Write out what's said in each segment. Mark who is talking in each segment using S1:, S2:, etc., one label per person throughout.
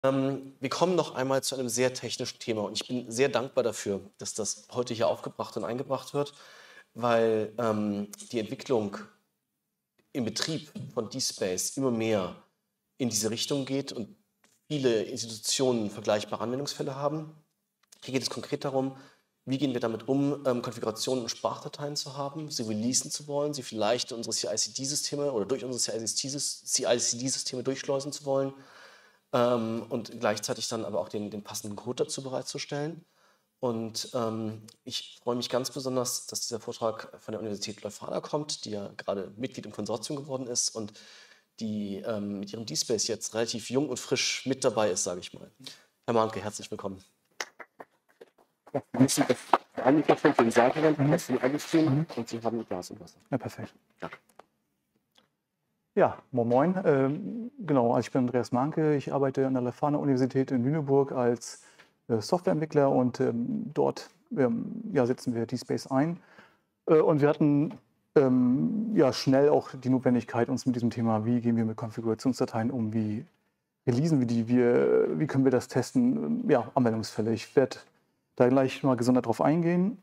S1: Wir kommen noch einmal zu einem sehr technischen Thema und ich bin sehr dankbar dafür, dass das heute hier aufgebracht und eingebracht wird, weil die Entwicklung im Betrieb von DSpace immer mehr in diese Richtung geht und viele Institutionen vergleichbare Anwendungsfälle haben. Hier geht es konkret darum, wie gehen wir damit um, Konfigurationen und Sprachdateien zu haben, sie releasen zu wollen, sie vielleicht in unsere CI/CD-Systeme oder durch unsere CI/CD-Systeme durchschleusen zu wollen und gleichzeitig dann aber auch den passenden Code dazu bereitzustellen. Und ich freue mich ganz besonders, dass dieser Vortrag von der Universität Leuphana kommt, die ja gerade Mitglied im Konsortium geworden ist und die mit ihrem DSpace jetzt relativ jung und frisch mit dabei ist, sage ich mal. Herr Mahnke, herzlich willkommen.
S2: Ja, wir müssen das Mikrofon für die Seite wenden, das sind eingestiegen und Sie haben Glas und Wasser.
S3: Ja, perfekt.
S2: Danke.
S3: Ja, moin moin. Genau, also ich bin Andreas Mahnke. Ich arbeite an der Leuphana-Universität in Lüneburg als Softwareentwickler und dort setzen wir DSpace ein. Und wir hatten schnell auch die Notwendigkeit, uns mit diesem Thema, wie gehen wir mit Konfigurationsdateien um, wie releasen wir die, wie können wir das testen, Anwendungsfälle. Ich werde da gleich mal gesondert drauf eingehen.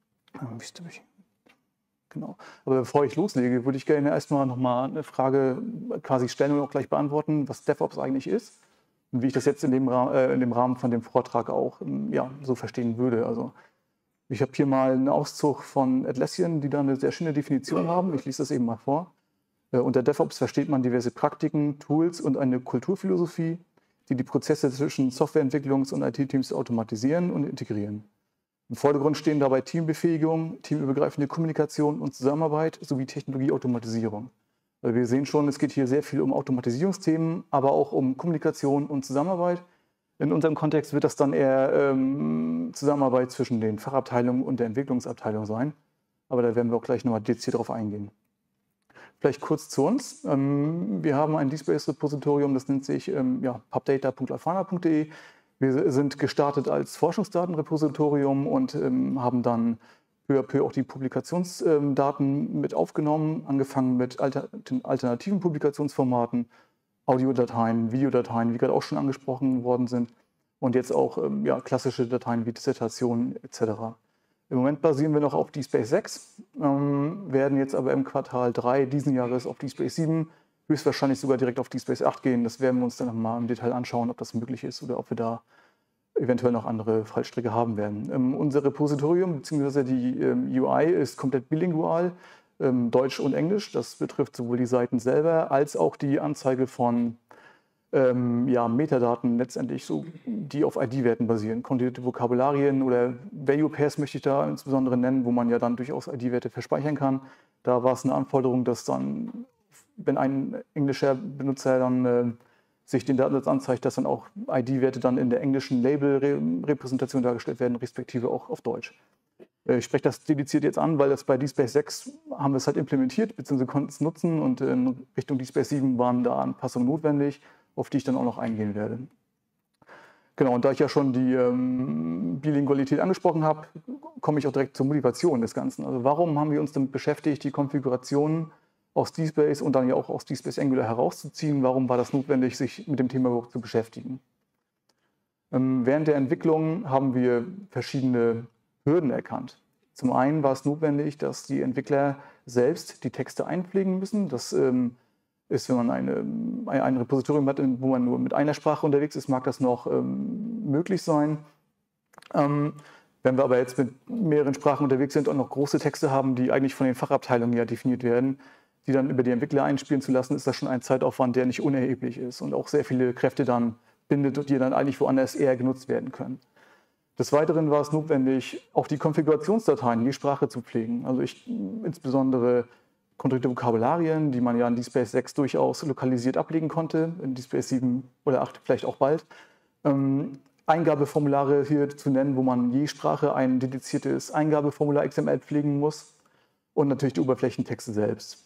S3: Genau. Aber bevor ich loslege, würde ich gerne erstmal nochmal eine Frage quasi stellen und auch gleich beantworten, was DevOps eigentlich ist und wie ich das jetzt in dem Rahmen von dem Vortrag auch so verstehen würde. Also ich habe hier mal einen Auszug von Atlassian, die da eine sehr schöne Definition haben. Ich lese das eben mal vor. Unter DevOps versteht man diverse Praktiken, Tools und eine Kulturphilosophie, die die Prozesse zwischen Softwareentwicklungs- und IT-Teams automatisieren und integrieren. Im Vordergrund stehen dabei Teambefähigung, teamübergreifende Kommunikation und Zusammenarbeit sowie Technologieautomatisierung. Also wir sehen schon, es geht hier sehr viel um Automatisierungsthemen, aber auch um Kommunikation und Zusammenarbeit. In unserem Kontext wird das dann eher Zusammenarbeit zwischen den Fachabteilungen und der Entwicklungsabteilung sein. Aber da werden wir auch gleich nochmal dezidiert drauf eingehen. Vielleicht kurz zu uns. Wir haben ein DSpace-Repositorium, das nennt sich pubdata.leuphana.de. Wir sind gestartet als Forschungsdatenrepositorium und haben dann peu à peu auch die Publikationsdaten mit aufgenommen, angefangen mit alternativen Publikationsformaten, Audiodateien, Videodateien, wie gerade auch schon angesprochen worden sind, und jetzt auch klassische Dateien wie Dissertationen etc. Im Moment basieren wir noch auf DSpace 6, werden jetzt aber im Quartal 3 diesen Jahres auf DSpace 7, höchstwahrscheinlich sogar direkt auf DSpace 8 gehen. Das werden wir uns dann nochmal im Detail anschauen, ob das möglich ist oder ob wir da eventuell noch andere Fallstricke haben werden. Unser Repositorium bzw. die UI ist komplett bilingual, Deutsch und Englisch. Das betrifft sowohl die Seiten selber als auch die Anzeige von Metadaten letztendlich, so, die auf ID-Werten basieren. Kodierte Vokabularien oder Value Pairs möchte ich da insbesondere nennen, wo man ja dann durchaus ID-Werte verspeichern kann. Da war es eine Anforderung, dass dann, wenn ein englischer Benutzer dann sich den Datensatz anzeigt, dass dann auch ID-Werte dann in der englischen Label-Repräsentation dargestellt werden, respektive auch auf Deutsch. Ich spreche das dediziert jetzt an, weil das bei DSpace 6 haben wir es halt implementiert, beziehungsweise konnten es nutzen, und in Richtung DSpace 7 waren da Anpassungen notwendig, auf die ich dann auch noch eingehen werde. Genau, und da ich ja schon die Bilingualität angesprochen habe, komme ich auch direkt zur Motivation des Ganzen. Also warum haben wir uns damit beschäftigt, die Konfigurationen aus DSpace und dann ja auch aus DSpace Angular herauszuziehen? Warum war das notwendig, sich mit dem Thema überhaupt zu beschäftigen? Während der Entwicklung haben wir verschiedene Hürden erkannt. Zum einen war es notwendig, dass die Entwickler selbst die Texte einpflegen müssen. Das ist, wenn man ein Repositorium hat, wo man nur mit einer Sprache unterwegs ist, mag das noch möglich sein. Wenn wir aber jetzt mit mehreren Sprachen unterwegs sind und noch große Texte haben, die eigentlich von den Fachabteilungen ja definiert werden, die dann über die Entwickler einspielen zu lassen, ist das schon ein Zeitaufwand, der nicht unerheblich ist und auch sehr viele Kräfte dann bindet und die dann eigentlich woanders eher genutzt werden können. Des Weiteren war es notwendig, auch die Konfigurationsdateien in die Sprache zu pflegen. Also insbesondere kodierte Vokabularien, die man ja in DSpace 6 durchaus lokalisiert ablegen konnte, in DSpace 7 oder 8 vielleicht auch bald. Eingabeformulare hier zu nennen, wo man je Sprache ein dediziertes Eingabeformular XML pflegen muss, und natürlich die Oberflächentexte selbst.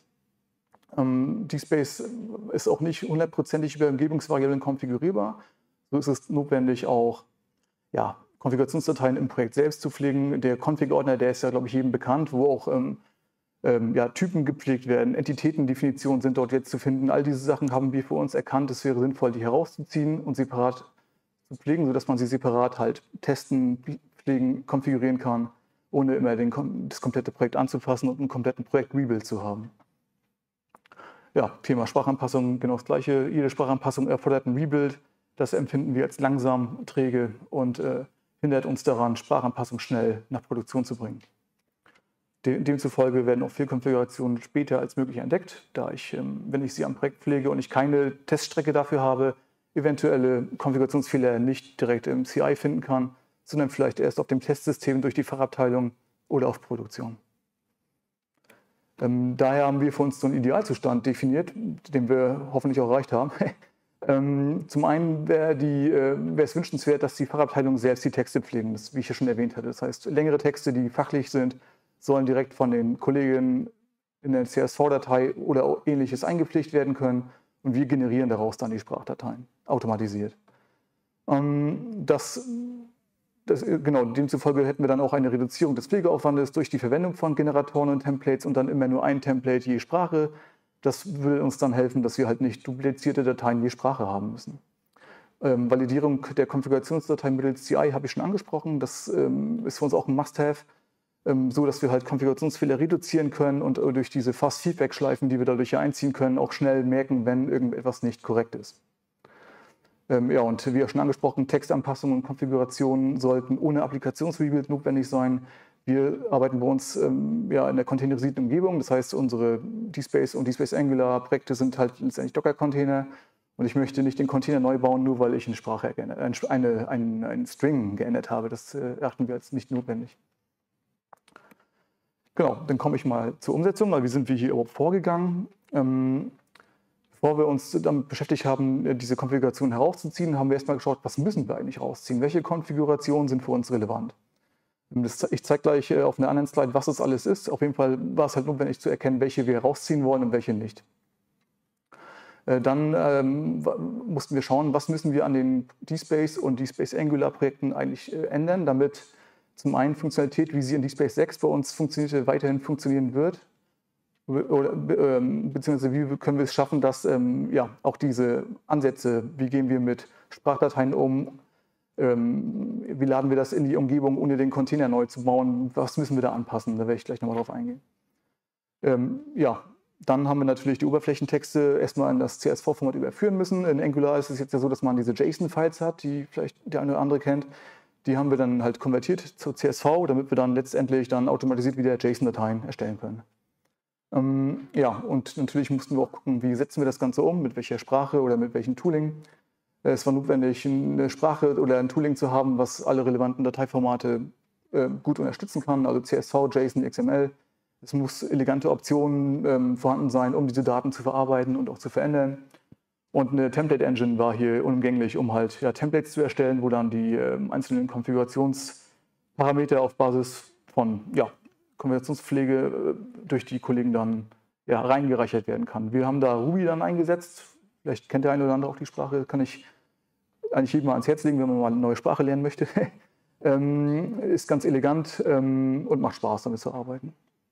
S3: DSpace ist auch nicht hundertprozentig über Umgebungsvariablen konfigurierbar. So ist es notwendig, auch Konfigurationsdateien im Projekt selbst zu pflegen. Der Config-Ordner, der ist ja, glaube ich, jedem bekannt, wo auch Typen gepflegt werden, Entitätendefinitionen sind dort jetzt zu finden. All diese Sachen haben wir für uns erkannt. Es wäre sinnvoll, die herauszuziehen und separat zu pflegen, sodass man sie separat halt testen, pflegen, konfigurieren kann, ohne immer das komplette Projekt anzupassen und einen kompletten Projekt-Rebuild zu haben. Ja, Thema Sprachanpassung, genau das Gleiche. Jede Sprachanpassung erfordert ein Rebuild. Das empfinden wir als langsam, träge und hindert uns daran, Sprachanpassung schnell nach Produktion zu bringen. Demzufolge werden auch Fehlkonfigurationen später als möglich entdeckt, da ich, wenn ich sie am Projekt pflege und ich keine Teststrecke dafür habe, eventuelle Konfigurationsfehler nicht direkt im CI finden kann, sondern vielleicht erst auf dem Testsystem durch die Fachabteilung oder auf Produktion. Daher haben wir für uns so einen Idealzustand definiert, den wir hoffentlich auch erreicht haben. Zum einen wäre es wünschenswert, dass die Fachabteilungen selbst die Texte pflegen, das, wie ich ja schon erwähnt hatte. Das heißt, längere Texte, die fachlich sind, sollen direkt von den Kollegen in der CSV-Datei oder ähnliches eingepflegt werden können und wir generieren daraus dann die Sprachdateien, automatisiert. Genau, demzufolge hätten wir dann auch eine Reduzierung des Pflegeaufwandes durch die Verwendung von Generatoren und Templates und dann immer nur ein Template je Sprache. Das würde uns dann helfen, dass wir halt nicht duplizierte Dateien je Sprache haben müssen. Validierung der Konfigurationsdatei mittels CI habe ich schon angesprochen. Das ist für uns auch ein Must-Have, so dass wir halt Konfigurationsfehler reduzieren können und durch diese Fast-Feedback-Schleifen, die wir dadurch hier einziehen können, auch schnell merken, wenn irgendetwas nicht korrekt ist. Ja, und wie auch schon angesprochen, Textanpassungen und Konfigurationen sollten ohne Applikationsrebuild notwendig sein. Wir arbeiten bei uns in der containerisierten Umgebung, das heißt, unsere DSpace und DSpace Angular Projekte sind halt letztendlich Docker-Container und ich möchte nicht den Container neu bauen, nur weil ich eine Sprache einen String geändert habe. Das erachten wir als nicht notwendig. Genau, dann komme ich mal zur Umsetzung, weil wie sind wir hier überhaupt vorgegangen? Bevor wir uns damit beschäftigt haben, diese Konfiguration herauszuziehen, haben wir erstmal geschaut, was müssen wir eigentlich rausziehen? Welche Konfigurationen sind für uns relevant? Ich zeige gleich auf einer anderen Slide, was das alles ist. Auf jeden Fall war es halt notwendig zu erkennen, welche wir rausziehen wollen und welche nicht. Dann mussten wir schauen, was müssen wir an den DSpace und DSpace Angular Projekten eigentlich ändern, damit zum einen Funktionalität, wie sie in DSpace 6 bei uns funktionierte, weiterhin funktionieren wird. Oder, beziehungsweise wie können wir es schaffen, dass auch diese Ansätze, wie gehen wir mit Sprachdateien um, wie laden wir das in die Umgebung, ohne den Container neu zu bauen, was müssen wir da anpassen, da werde ich gleich nochmal drauf eingehen. Dann haben wir natürlich die Oberflächentexte erstmal in das CSV-Format überführen müssen. In Angular ist es jetzt ja so, dass man diese JSON-Files hat, die vielleicht der eine oder andere kennt. Die haben wir dann halt konvertiert zu CSV, damit wir dann letztendlich dann automatisiert wieder JSON-Dateien erstellen können. Und natürlich mussten wir auch gucken, wie setzen wir das Ganze um, mit welcher Sprache oder mit welchem Tooling. Es war notwendig, eine Sprache oder ein Tooling zu haben, was alle relevanten Dateiformate gut unterstützen kann, also CSV, JSON, XML. Es muss elegante Optionen vorhanden sein, um diese Daten zu verarbeiten und auch zu verändern. Und eine Template-Engine war hier unumgänglich, um halt Templates zu erstellen, wo dann die einzelnen Konfigurationsparameter auf Basis von Konversationspflege durch die Kollegen dann reingereichert werden kann. Wir haben da Ruby dann eingesetzt. Vielleicht kennt der eine oder andere auch die Sprache. Kann ich eigentlich jedem mal ans Herz legen, wenn man mal eine neue Sprache lernen möchte. Ist ganz elegant und macht Spaß, damit zu arbeiten.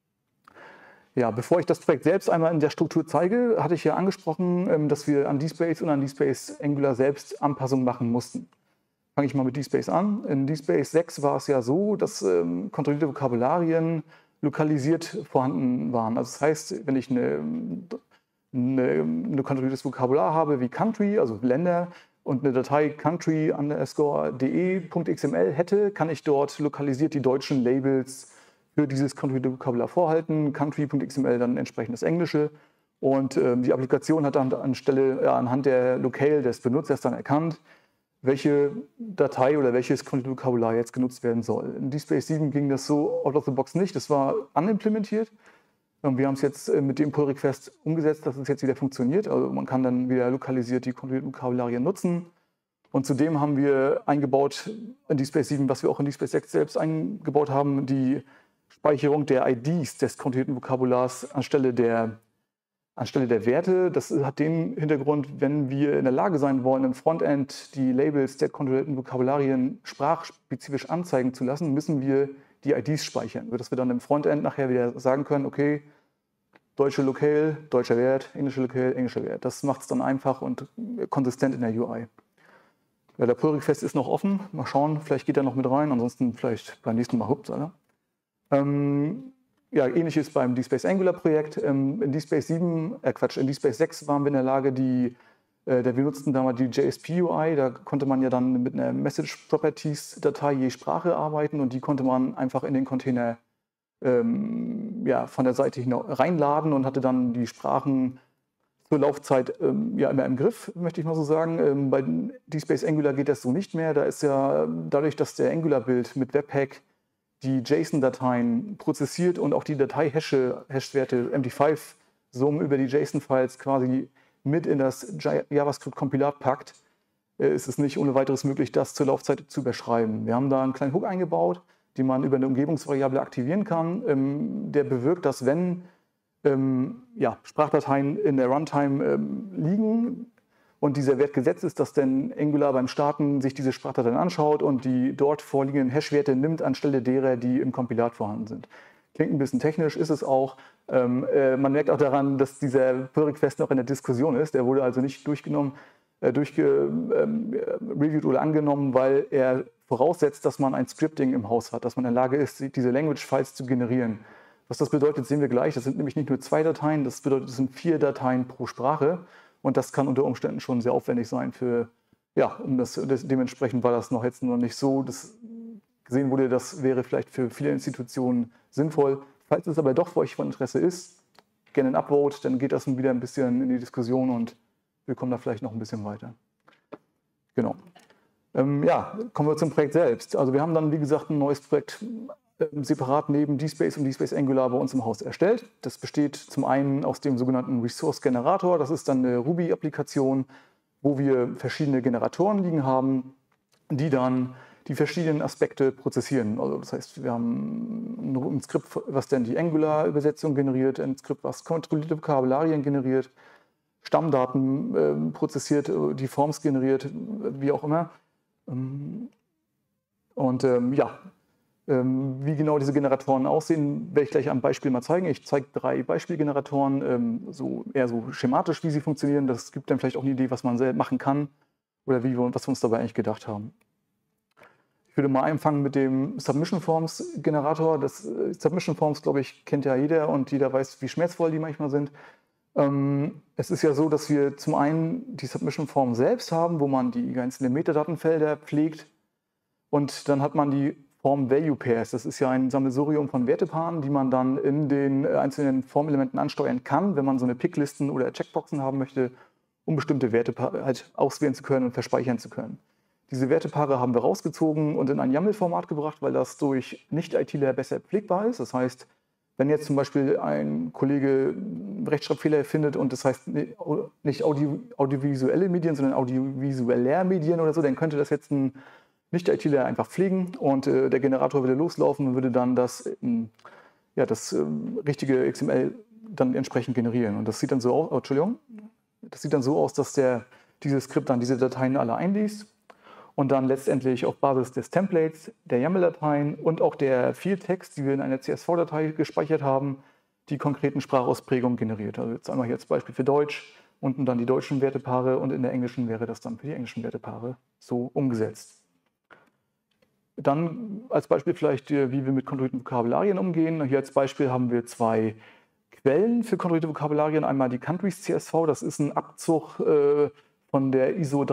S3: Ja, bevor ich das Projekt selbst einmal in der Struktur zeige, hatte ich ja angesprochen, dass wir an DSpace und an DSpace Angular selbst Anpassungen machen mussten. Fange ich mal mit DSpace an. In DSpace 6 war es ja so, dass kontrollierte Vokabularien lokalisiert vorhanden waren. Also das heißt, wenn ich ein kontrolliertes Vokabular habe wie Country, also Länder, und eine Datei country_de.xml hätte, kann ich dort lokalisiert die deutschen Labels für dieses kontrollierte Vokabular vorhalten. Country.xml dann entsprechend das Englische. Und die Applikation hat dann anhand der Locale des Benutzers dann erkannt, welche Datei oder welches Vokabular jetzt genutzt werden soll. In DSpace 7 ging das so out of the box nicht, das war unimplementiert. Wir haben es jetzt mit dem Pull-Request umgesetzt, dass es jetzt wieder funktioniert. Also man kann dann wieder lokalisiert die kontrollierten Vokabularien nutzen. Und zudem haben wir eingebaut in DSpace 7, was wir auch in DSpace 6 selbst eingebaut haben, die Speicherung der IDs des kontrollierten Vokabulars anstelle der Werte. Das hat den Hintergrund, wenn wir in der Lage sein wollen, im Frontend die Labels der kontrollierten Vokabularien sprachspezifisch anzeigen zu lassen, müssen wir die IDs speichern, sodass wir dann im Frontend nachher wieder sagen können, okay, deutsche Locale, deutscher Wert, englische Locale, englischer Wert. Das macht es dann einfach und konsistent in der UI. Ja, der Pull-Request ist noch offen. Mal schauen, vielleicht geht er noch mit rein. Ansonsten vielleicht beim nächsten Mal Hauptsache. Ja, ähnliches beim DSpace Angular Projekt. In DSpace 6 waren wir in der Lage, wir nutzten damals die JSP UI. Da konnte man ja dann mit einer Message Properties Datei je Sprache arbeiten und die konnte man einfach in den Container ja, von der Seite reinladen und hatte dann die Sprachen zur Laufzeit ja, immer im Griff, möchte ich mal so sagen. Bei DSpace Angular geht das so nicht mehr. Da ist ja dadurch, dass der Angular-Build mit Webpack die JSON-Dateien prozessiert und auch die Datei-Hash-Werte MD5-Summen über die JSON-Files quasi mit in das JavaScript-Kompilat packt, ist es nicht ohne weiteres möglich, das zur Laufzeit zu überschreiben. Wir haben da einen kleinen Hook eingebaut, den man über eine Umgebungsvariable aktivieren kann, der bewirkt, dass wenn ja, Sprachdateien in der Runtime liegen und dieser Wert gesetzt ist, dass dann Angular beim Starten sich diese Sprachdateien anschaut und die dort vorliegenden Hash-Werte nimmt anstelle derer, die im Kompilat vorhanden sind. Klingt ein bisschen technisch, ist es auch. Man merkt auch daran, dass dieser Pull-Request noch in der Diskussion ist. Der wurde also nicht reviewed oder angenommen, weil er voraussetzt, dass man ein Scripting im Haus hat, dass man in der Lage ist, diese Language-Files zu generieren. Was das bedeutet, sehen wir gleich. Das sind nämlich nicht nur 2 Dateien, das bedeutet, es sind 4 Dateien pro Sprache. Und das kann unter Umständen schon sehr aufwendig sein ja, dementsprechend war das jetzt noch nicht so, dass gesehen wurde, das wäre vielleicht für viele Institutionen sinnvoll. Falls es aber doch für euch von Interesse ist, gerne ein Upvote, dann geht das wieder ein bisschen in die Diskussion und wir kommen da vielleicht noch ein bisschen weiter. Genau. Ja, kommen wir zum Projekt selbst. Also wir haben dann, wie gesagt, ein neues Projekt separat neben DSpace und DSpace Angular bei uns im Haus erstellt. Das besteht zum einen aus dem sogenannten Resource Generator. Das ist dann eine Ruby-Applikation, wo wir verschiedene Generatoren liegen haben, die dann die verschiedenen Aspekte prozessieren. Also das heißt, wir haben ein Skript, was dann die Angular-Übersetzung generiert, ein Skript, was kontrollierte Vokabularien generiert, Stammdaten prozessiert, die Forms generiert, wie auch immer. Und ja, wie genau diese Generatoren aussehen, werde ich gleich am Beispiel mal zeigen. Ich zeige 3 Beispielgeneratoren, eher so schematisch, wie sie funktionieren. Das gibt dann vielleicht auch eine Idee, was man selbst machen kann oder was wir uns dabei eigentlich gedacht haben. Ich würde mal anfangen mit dem Submission Forms Generator. Das Submission Forms, glaube ich, kennt ja jeder und jeder weiß, wie schmerzvoll die manchmal sind. Es ist ja so, dass wir zum einen die Submission Form selbst haben, wo man die ganzen Metadatenfelder pflegt und dann hat man die Form Value Pairs. Das ist ja ein Sammelsurium von Wertepaaren, die man dann in den einzelnen Formelementen ansteuern kann, wenn man so eine Picklisten oder Checkboxen haben möchte, um bestimmte Wertepaare halt auswählen zu können und verspeichern zu können. Diese Wertepaare haben wir rausgezogen und in ein YAML-Format gebracht, weil das durch Nicht-ITler besser pflegbar ist. Das heißt, wenn jetzt zum Beispiel ein Kollege Rechtschreibfehler findet und das heißt nicht audiovisuelle Medien, sondern audiovisueller Medien oder so, dann könnte das jetzt ein Nicht-ITler einfach pflegen und der Generator würde loslaufen und würde dann das richtige XML dann entsprechend generieren. Und das sieht dann so aus, dass dieses Skript dann diese Dateien alle einliest und dann letztendlich auf Basis des Templates, der YAML-Dateien und auch der Field-Text, die wir in einer CSV-Datei gespeichert haben, die konkreten Sprachausprägungen generiert. Also jetzt einmal hier als Beispiel für Deutsch, unten dann die deutschen Wertepaare und in der englischen wäre das dann für die englischen Wertepaare so umgesetzt. Dann als Beispiel vielleicht, wie wir mit kontrollierten Vokabularien umgehen. Hier als Beispiel haben wir 2 Quellen für kontrollierte Vokabularien. Einmal die Countries CSV, das ist ein Abzug von der ISO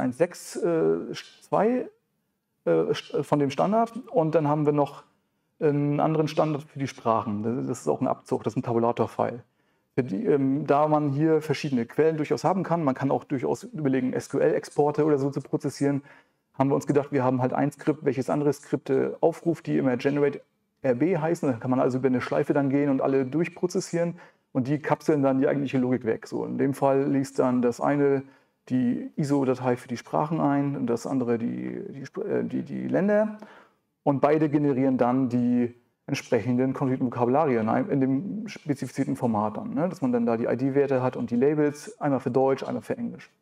S3: 31162 von dem Standard. Und dann haben wir noch einen anderen Standard für die Sprachen. Das ist auch ein Abzug, das ist ein Tabulator-File. Da man hier verschiedene Quellen durchaus haben kann, man kann auch durchaus überlegen, SQL-Exporte oder so zu prozessieren, haben wir uns gedacht, wir haben halt ein Skript, welches andere Skripte aufruft, die immer generate RB heißen. Da kann man also über eine Schleife dann gehen und alle durchprozessieren und die kapseln dann die eigentliche Logik weg. So, in dem Fall liest dann das eine die ISO-Datei für die Sprachen ein und das andere die Länder und beide generieren dann die entsprechenden kontrollierten Vokabularien in dem spezifizierten Format dann, ne? Dass man dann da die ID-Werte hat und die Labels, einmal für Deutsch, einmal für Englisch.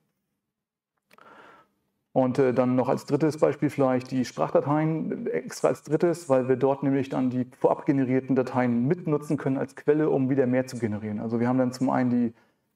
S3: Und dann noch als drittes Beispiel vielleicht die Sprachdateien, extra als drittes, weil wir dort nämlich dann die vorab generierten Dateien mitnutzen können als Quelle, um wieder mehr zu generieren. Also wir haben dann zum einen die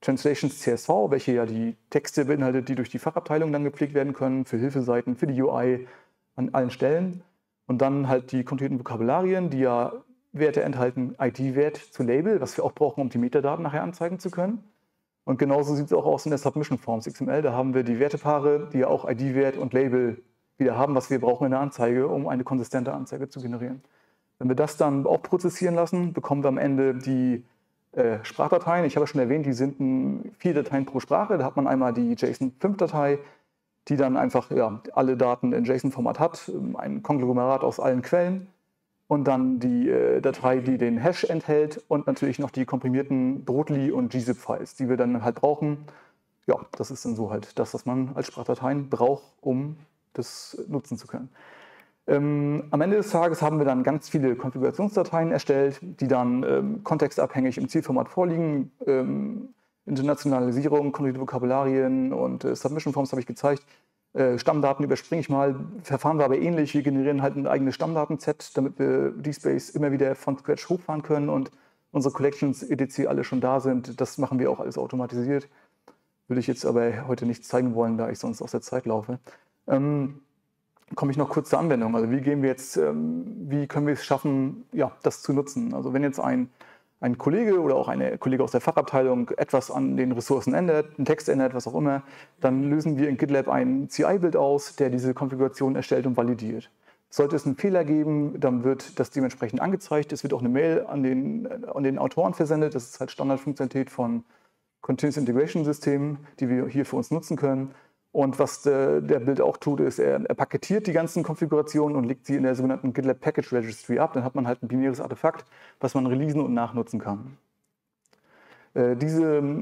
S3: Translations CSV, welche ja die Texte beinhaltet, die durch die Fachabteilung dann gepflegt werden können, für Hilfeseiten, für die UI an allen Stellen. Und dann halt die kontinuierten Vokabularien, die ja Werte enthalten, ID-Wert zu Label, was wir auch brauchen, um die Metadaten nachher anzeigen zu können. Und genauso sieht es auch aus in der Submission Forms XML. Da haben wir die Wertepaare, die ja auch ID-Wert und Label wieder haben, was wir brauchen in der Anzeige, um eine konsistente Anzeige zu generieren. Wenn wir das dann auch prozessieren lassen, bekommen wir am Ende die Sprachdateien. Ich habe ja schon erwähnt, die sind 4 Dateien pro Sprache. Da hat man einmal die JSON-5-Datei, die dann einfach alle Daten in JSON-Format hat, ein Konglomerat aus allen Quellen. Und dann die Datei, die den Hash enthält und natürlich noch die komprimierten Brotli- und gzip-Files, die wir dann halt brauchen. Ja, das ist dann so halt das, was man als Sprachdateien braucht, um das nutzen zu können. Am Ende des Tages haben wir dann ganz viele Konfigurationsdateien erstellt, die dann kontextabhängig im Zielformat vorliegen. Internationalisierung, kontinuierte Vokabularien und Submission Forms habe ich gezeigt. Stammdaten überspringe ich mal. Verfahren war aber ähnlich. Wir generieren halt ein eigenes Stammdaten-Set, damit wir DSpace immer wieder von Scratch hochfahren können und unsere Collections etc. alle schon da sind. Das machen wir auch alles automatisiert. Würde ich jetzt aber heute nicht zeigen wollen, da ich sonst aus der Zeit laufe. Komme ich noch kurz zur Anwendung. Also wie können wir es schaffen, das zu nutzen? Also wenn jetzt ein Kollege oder auch eine Kollege aus der Fachabteilung etwas an den Ressourcen ändert, einen Text ändert, was auch immer, dann lösen wir in GitLab ein CI-Build aus, der diese Konfiguration erstellt und validiert. Sollte es einen Fehler geben, dann wird das dementsprechend angezeigt. Es wird auch eine Mail an den Autoren versendet. Das ist halt Standardfunktionalität von Continuous Integration Systemen, die wir hier für uns nutzen können. Und was der Build auch tut, ist, er paketiert die ganzen Konfigurationen und legt sie in der sogenannten GitLab Package Registry ab. Dann hat man halt ein binäres Artefakt, was man releasen und nachnutzen kann. Diese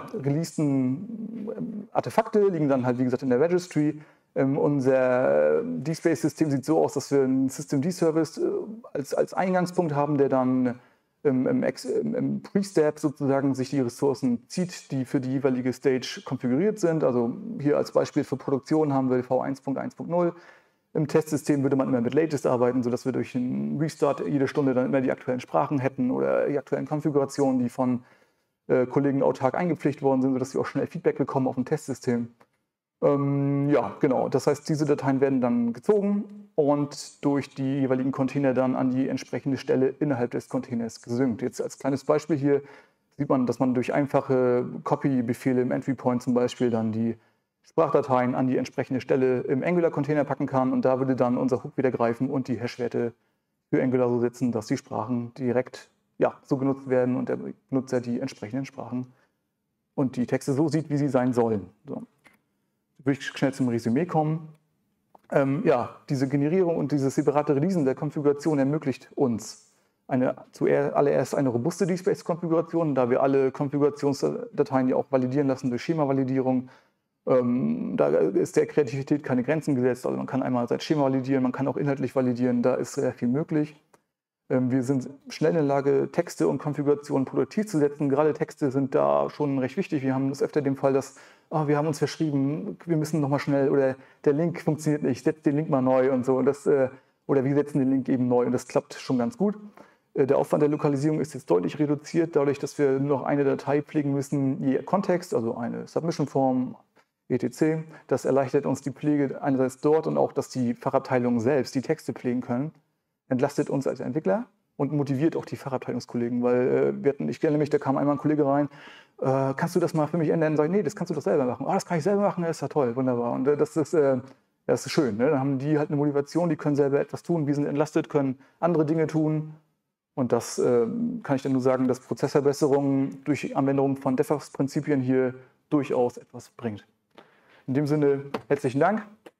S3: releaseden Artefakte liegen dann halt, wie gesagt, in der Registry. Unser DSpace-System sieht so aus, dass wir einen Systemd-Service als Eingangspunkt haben, der dann im Pre-Step sozusagen sich die Ressourcen zieht, die für die jeweilige Stage konfiguriert sind. Also hier als Beispiel für Produktion haben wir V1.1.0. Im Testsystem würde man immer mit Latest arbeiten, sodass wir durch einen Restart jede Stunde dann immer die aktuellen Sprachen hätten oder die aktuellen Konfigurationen, die von Kollegen autark eingepflegt worden sind, sodass wir auch schnell Feedback bekommen auf dem Testsystem. Genau. Das heißt, diese Dateien werden dann gezogen und durch die jeweiligen Container dann an die entsprechende Stelle innerhalb des Containers gesynkt. Jetzt als kleines Beispiel hier sieht man, dass man durch einfache Copy-Befehle im Entry Point zum Beispiel dann die Sprachdateien an die entsprechende Stelle im Angular-Container packen kann und da würde dann unser Hook wieder greifen und die Hash-Werte für Angular so setzen, dass die Sprachen direkt so genutzt werden und der Benutzer die entsprechenden Sprachen und die Texte so sieht, wie sie sein sollen. So. Würde ich schnell zum Resümee kommen. Diese Generierung und dieses separate Releasen der Konfiguration ermöglicht uns zuallererst eine robuste DSpace-Konfiguration, da wir alle Konfigurationsdateien ja auch validieren lassen durch Schema-Validierung. Da ist der Kreativität keine Grenzen gesetzt. Also man kann einmal sein Schema validieren, man kann auch inhaltlich validieren, da ist sehr viel möglich. Wir sind schnell in der Lage, Texte und Konfigurationen produktiv zu setzen. Gerade Texte sind da schon recht wichtig. Wir haben das öfter den Fall, dass wir haben uns verschrieben, wir müssen nochmal schnell oder der Link funktioniert nicht, setzt den Link mal neu und so. Und oder wir setzen den Link eben neu und das klappt schon ganz gut. Der Aufwand der Lokalisierung ist jetzt deutlich reduziert, dadurch, dass wir nur noch eine Datei pflegen müssen, je Kontext, also eine Submission-Form, etc. Das erleichtert uns die Pflege einerseits dort und auch, dass die Fachabteilungen selbst die Texte pflegen können. Entlastet uns als Entwickler und motiviert auch die Fachabteilungskollegen, weil ich kenne mich, da kam einmal ein Kollege rein, kannst du das mal für mich ändern? Sag ich, nee, das kannst du doch selber machen. Das kann ich selber machen, das ist ja toll, wunderbar. Und das ist schön. Ne? Dann haben die halt eine Motivation, die können selber etwas tun, wir sind entlastet, können andere Dinge tun. Und das kann ich dann nur sagen, dass Prozessverbesserungen durch Anwendung von DevOps-Prinzipien hier durchaus etwas bringt. In dem Sinne, herzlichen Dank.